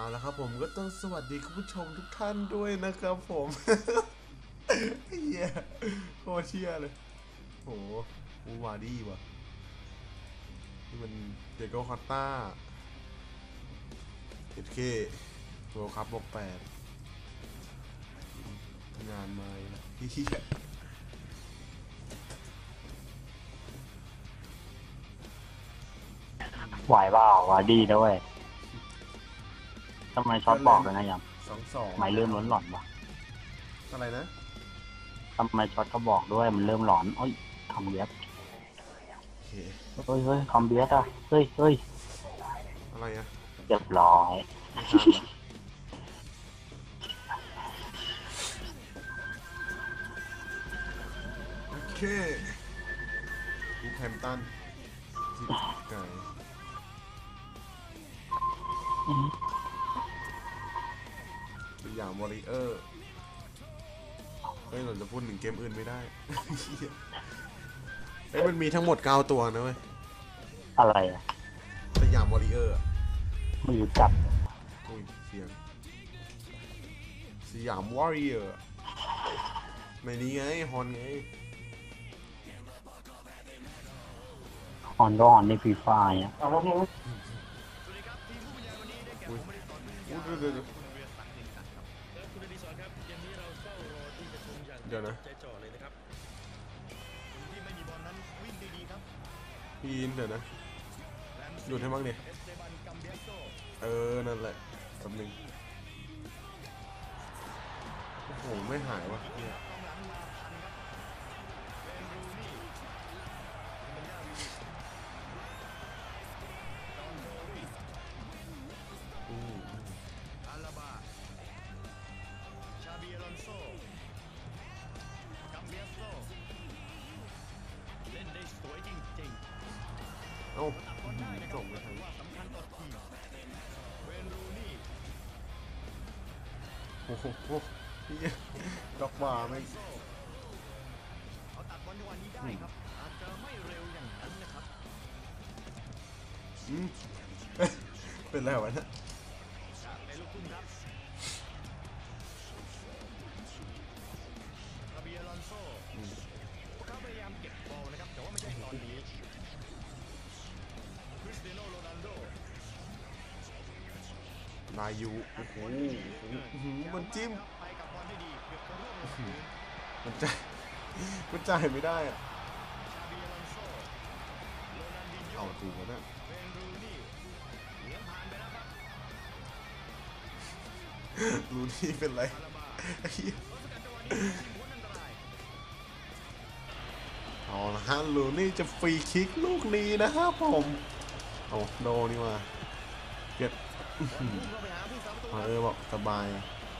แล้วครับผมก็ต้องสวัสดีคุณผู้ชมทุกท่านด้วยนะครับผมเฮียโคตรเชี่ยเลยโหมูวาดี้วะนี่มันเดโก้คอตต้าเอเคโรคัพบวก8งานมาเฮียไหวเปล่าวาดีด้วยทำไมช็อตบอกเลยนะย 2-2 ไม่เริ่มร้อนหลอนวะอะไรนะทำไมช็อตเขาบอกด้วยมันเริ่มหลอนโอ้ยคอมเบียสเฮ้ยคอมเบียสอ่ะเฮ้ยอะไรอะเรียบร้อยโอเคบูแฮมตันที่ไก่ตัวอย่างวอริเออร์เฮ้ยเราจะพูดถึงเกมอื่นไม่ได้เฮ้ยมันมีทั้งหมด9ตัวนะเว้ยอะไรอ่ะตัวอย่างวอริเออร์ไม่รู้จักอุ้ยเสียงสยามวอริเออร์ในนี้ไงฮอนไงฮอนก็ฮอนในฟรีไฟร์อ่ะอุ้ยเดี๋ยวนะพี่อินเดี๋ยวนะหยุดให้บ้างดินั่นแหละแป๊บนึงโอ้โหไม่หายวะเนี่ยเอ้าส่งไปทางโอ้โหพี่ดอกบาไม่เป็นไรวะเนี่ยนายยูโอ้โหมันจิ้มมันจ่ายไม่ได้อะเอาจริงวะเนี่ยลูนี่เป็นไรเอาละฮะลูนี่จะฟรีคิกลูกนี้นะครับผมเอาโดนี่มาเก็บบอกสบาย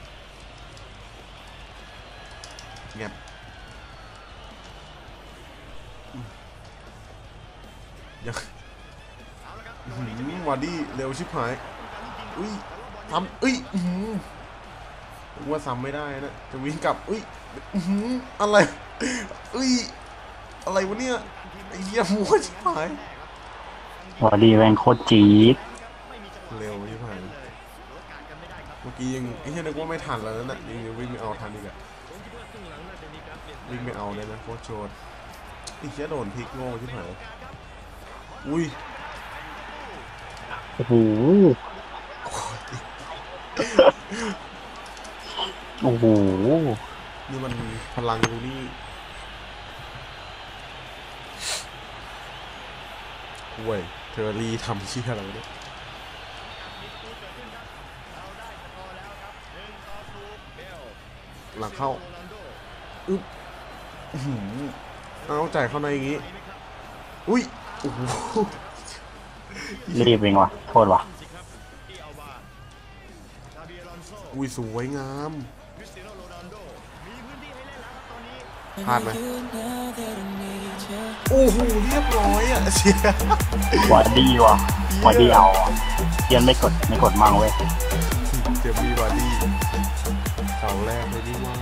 เงียบยังวาดี้เร็วชิบหายอุ้ยทำว่าซ้ำไม่ได้นะจะวิ่งกลับอะไรอะไรวะเนี่ยไอ้เหี้ยมัวชิบหายวาดีแรงโคตรจี๊ดเร็วชิบหายเมื่อกี้ยังไอ้เหี้ยนึกว่าไม่ทันแล้วนะยังวิ่งไม่เอาทันอีกอะวิ่งไม่เอาเลยนะโคตรโชดไอ้เหี้ยโดนพลิกโง่ชิบหายอุ้ยโอ้โหโอ้โหนี่มันพลังดูนี่เว้ยเทอรี่ทำเชี่ยอะไรเนี่ยหลังเข้าเอาจ่ายเข้าในอย่างงี้อุ้ยโอ้โหรีบเองวะโทษวะอุ้ยสวยงามพลาดไหมโอ้โหเรียบร้อยอ่ะเชียร์วาดีวะวาดีเอาเทียนไม่กดมั่งเว้ยเจมี่วาดี้เสาแรกเลยนี่ว่า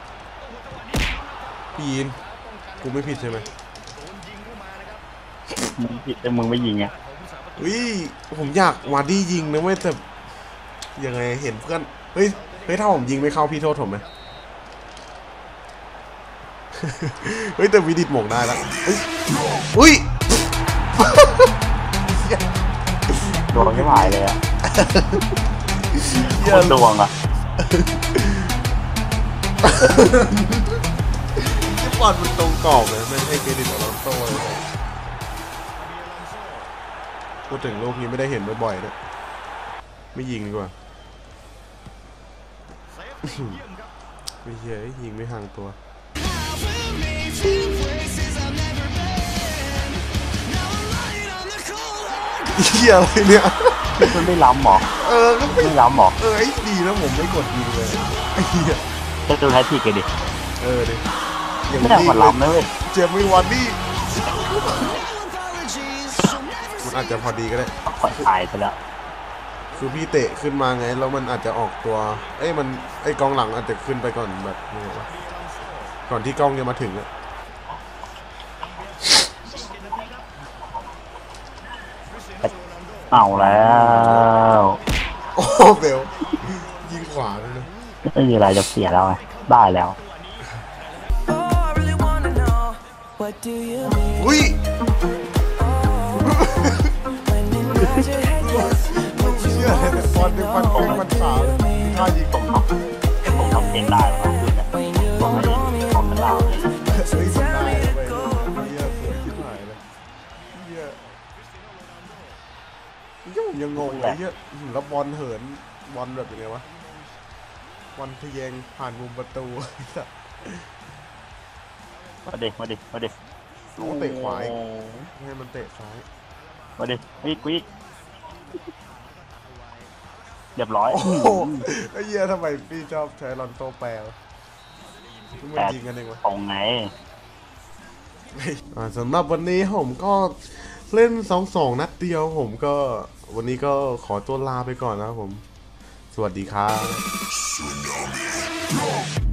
ปีนกูไม่ผิดใช่ไหมมึงผิดแต่มึงไม่ยิงไงวิผมอยากวาร์ดี้ยิงนะเว้ยแต่ยังไงเห็นเพื่อนเฮ้ยถ้าผมยิงไม่เข้าพี่โทษผมไหม เฮ้ยแต่วิดิตหม่งได้แล้วเฮ้ยดวงไม่หายเลยอะโคตรดวงอะที่บอลมันตรงกรอบเลยไม่ให้เครดิตอลอนโต้เลยพูดถึงลูกนี้ไม่ได้เห็นบ่อยๆด้วยไม่ยิงดีกว่าไม่เหี้ยยิงไม่ห่างตัวเหี้ยอะไรเนี่ยมันไม่ล้ำหรอก็ไม่ล้ำหรอไอ้ดีนะผมไม่กดยิงเลยไอ้เหี้ยจะดูแฮตทริกกันดิดิอย่างไม่ได้นี้มันล้ำนะเว้ยเจมี่วันนี่มันอาจจะพอดีก็ได้ขอตายไปแล้วคือพี่เตะขึ้นมาไงแล้วมันอาจจะออกตัวกองหลังอาจจะขึ้นไปก่อนแบบนี้วะก่อนที่กล้องจะมาถึงอะเอาแล้วโอ้เบลยิงขวาเลยนะไม่มีอะไรจะเสียแล้วไงได้แล้วอุ้ยเชื่อเลยแต่บอลเป็นฟันตรงฟันขาเลยท่ายิงผมทำเองได้แล้วคือเนี่ยผมไม่ผมเป็นลาวเลยเฮ้ยมันได้แล้วเว้ยเหี้ยสวยชิบหายเลยเหี้ยผมยังงงเลยเหี้ยแล้วบอลเหินบอลแบบยังไงวะบอลทะแยงผ่านมุมประตูมาดิโอ้เตะขวาอีกให้มันเตะซ้ายมาดิวิกเรียบร้อยโอ้โหไอ้เหี้ยทำไมพี่ชอบใช้ลอนโตแปลทุกมันยิงกันเองวะตรงไงสำหรับวันนี้ผมก็เล่น 2-2 นัดเดียวผมก็วันนี้ก็ขอตัวลาไปก่อนนะครับผม สวัสดีครับ